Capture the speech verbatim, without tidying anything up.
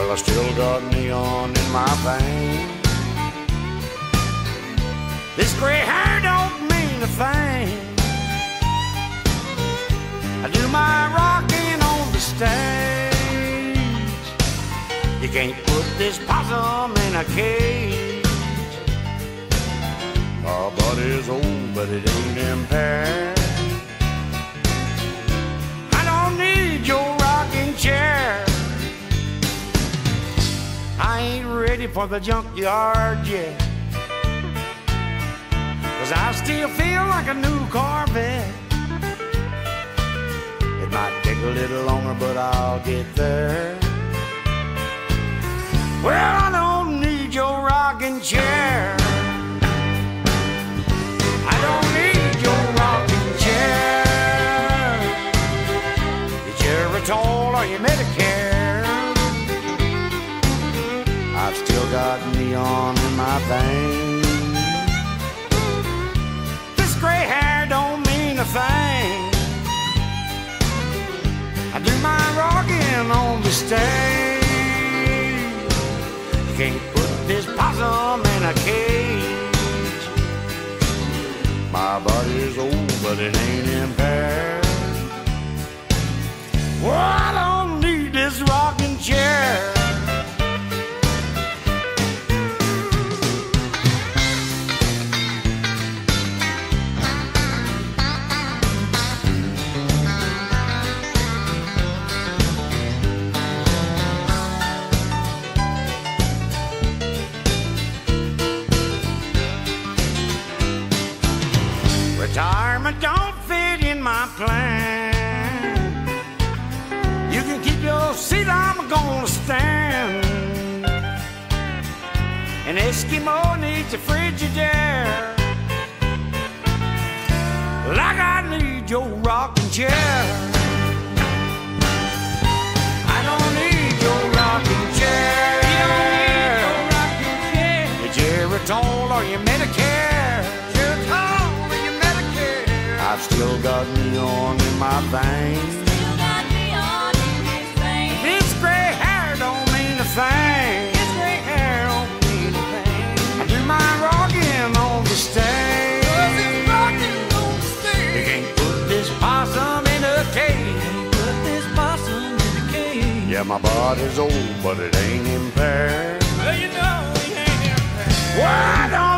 Well, I still got neon in my veins. This gray hair don't mean a thing. I do my rocking on the stage. You can't put this possum in a cage. Our body's old, but it ain't impaired. I don't need your rocking chair. I ain't ready for the junkyard yet, 'cause I still feel like a new Corvette. It might take a little longer, but I'll get there. Well, I don't need your rocking chair. I don't need your rocking chair. Your Geritol or your Medicare. I've still got neon in my veins. This gray hair don't mean a thing. I do my rocking on the stage. You can't put this possum in a cage. My body's old, but it ain't impaired. Well, I don't need this rocking chair. Retirement don't fit in my plan. You can keep your seat, I'm gonna stand. An Eskimo needs a Frigidaire, like I need your rocking chair. I don't need your rocking chair. You don't need your rocking chair. Your Geritol or your Medicare. I've still got neon in my veins. Still got neon in his veins. This gray hair don't mean a thing. This gray hair don't mean a thing. I do my rocking on the stage. Rocking on the stage. You can't put this possum in a cage. Put this possum in a cage. Yeah, my body's old, but it ain't impaired. Well, you know he ain't impaired. Well, I don't